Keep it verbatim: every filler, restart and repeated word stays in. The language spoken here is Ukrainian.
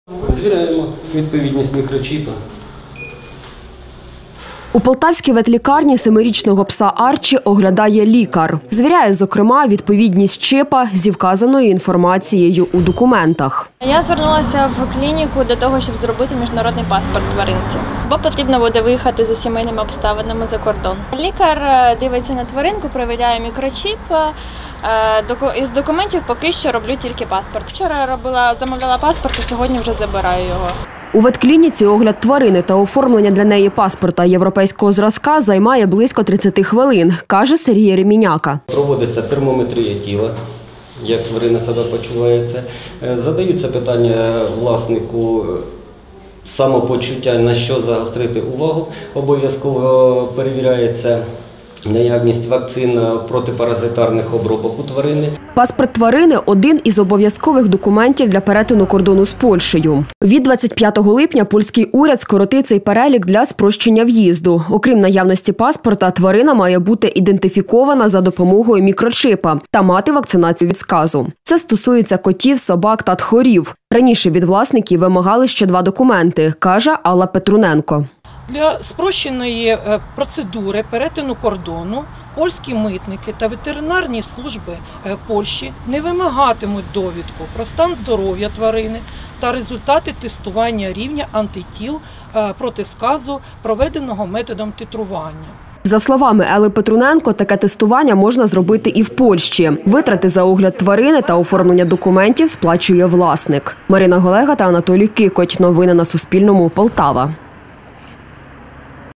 Звіряємо відповідність мікрочіпа. У полтавській ветлікарні семирічного пса Арчі оглядає лікар. Звіряє, зокрема, відповідність чипа зі вказаною інформацією у документах. Я звернулася в клініку для того, щоб зробити міжнародний паспорт тваринці, бо потрібно буде виїхати за сімейними обставинами за кордон. Лікар дивиться на тваринку, перевіряє мікрочіп. Із документів поки що роблю тільки паспорт. Вчора робила, замовляла паспорт, а сьогодні вже забираю його. У ветклініці огляд тварини та оформлення для неї паспорта європейського зразка займає близько тридцяти хвилин, каже Сергій Реміняка. Проводиться термометрія тіла, як тварина себе почувається. Задаються питання власнику самопочуття, на що загострити увагу. Обов'язково перевіряється наявність вакцин протипаразитарних обробок у тварини. Паспорт тварини – один із обов'язкових документів для перетину кордону з Польщею. Від двадцять п'ятого липня польський уряд скоротив цей перелік для спрощення в'їзду. Окрім наявності паспорта, тварина має бути ідентифікована за допомогою мікрочипа та мати вакцинацію від сказу. Це стосується котів, собак та тхорів. Раніше від власників вимагали ще два документи, каже Алла Петруненко. Для спрощеної процедури перетину кордону польські митники та ветеринарні служби Польщі не вимагатимуть довідку про стан здоров'я тварини та результати тестування рівня антитіл проти сказу, проведеного методом титрування. За словами Алли Петруненко, таке тестування можна зробити і в Польщі. Витрати за огляд тварини та оформлення документів сплачує власник. Марина Голега та Анатолій Кикоть. Новини на Суспільному. Полтава.